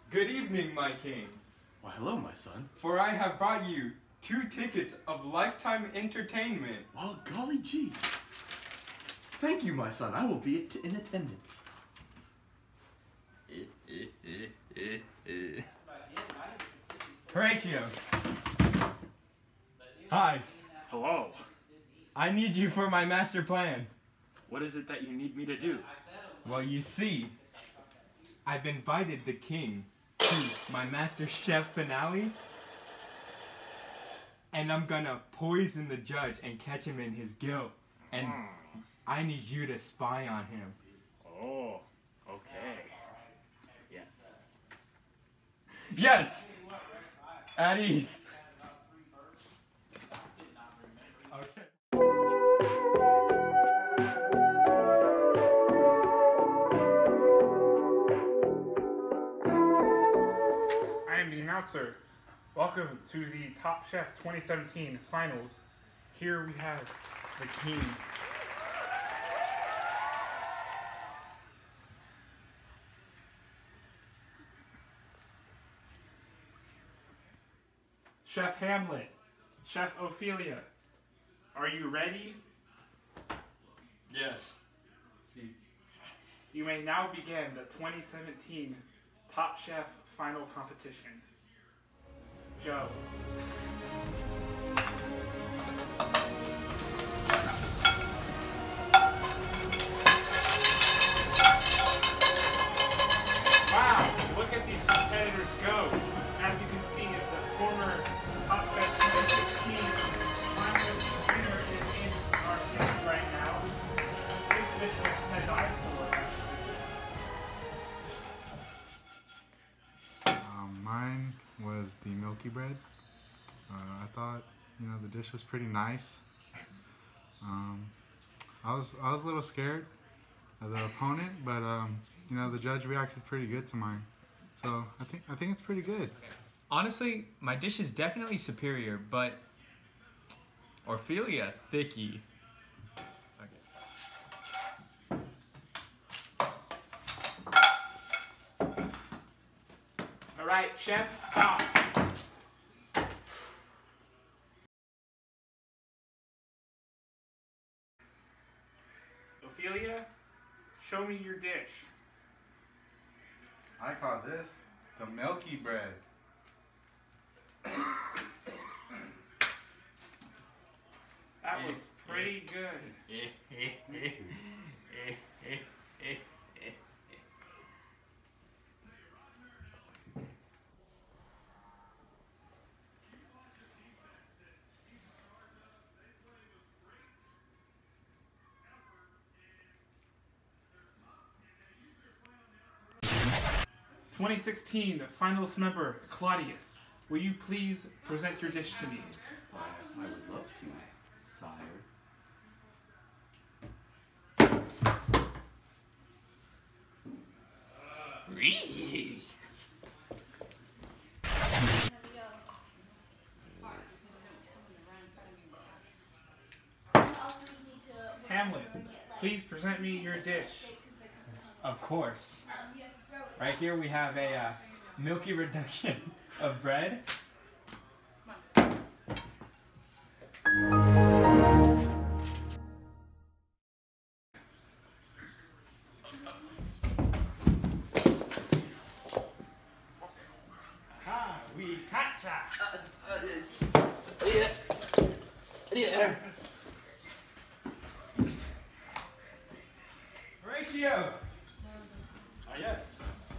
Good evening, my king. Why, hello, my son. For I have brought you 2 tickets of lifetime entertainment. Well, golly gee. Thank you, my son. I will be in attendance. Horatio. Hi. Hello. I need you for my master plan. What is it that you need me to do? Well, you see, I've invited the king to my Master Chef finale, and I'm gonna poison the judge and catch him in his guilt. And I need you to spy on him. Oh, okay. Yes. Yes! At ease. Okay. I am the announcer. Welcome to the Top Chef 2017 finals. Here we have the king. Chef Hamlet, Chef Ophelia, are you ready? Yes. See. You may now begin the 2017 Top Chef final competition. Go. Wow, look at these competitors go. As you can see, the former Top Chef 2016 finalist winner is in our kitchen right now. This dish was designed for. Mine was the Milky Bread. I thought, the dish was pretty nice. I was a little scared of the opponent, but the judge reacted pretty good to mine. So I think it's pretty good. Honestly, my dish is definitely superior, but Ophelia, thicky. All right, chef, stop. Ophelia, show me your dish. I call this the Milky Bread. That was pretty good. 2016 finalist member Claudius, will you please present your dish to me? Why, I would love to, sire. Hamlet, please present me your dish. Of course. Right here we have a milky reduction of bread. Ha, we catcha. Horatio! Yes.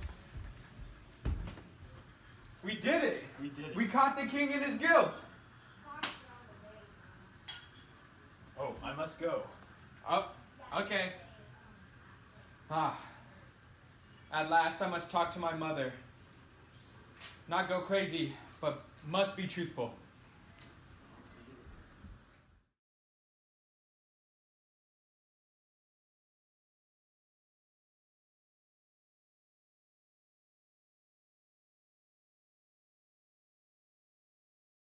We did it! We did it. We caught the king in his guilt! Oh, I must go. Oh, okay. At last I must talk to my mother. Not go crazy, but must be truthful.